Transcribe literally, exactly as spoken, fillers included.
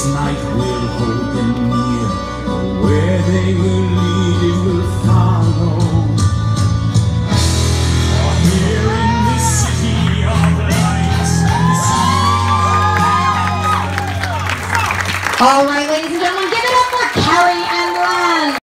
this night will hold them near, for where they will lead it will follow. For here in this city of light, all right, ladies and gentlemen, give it up for Kelly and Len.